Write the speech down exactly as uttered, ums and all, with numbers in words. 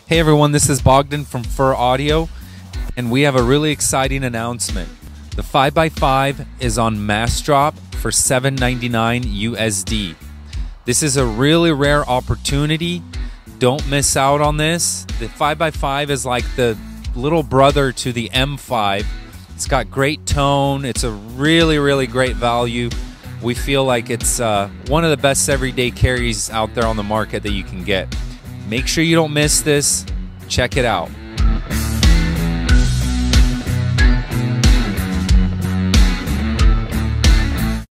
Hey everyone, this is Bogdan from FiR Audio, and we have a really exciting announcement. The five by five is on mass drop for seven ninety-nine U S D. This is a really rare opportunity. Don't miss out on this. The five by five is like the little brother to the M five. It's got great tone. It's a really, really great value. We feel like it's uh, one of the best everyday carries out there on the market that you can get. Make sure you don't miss this. Check it out.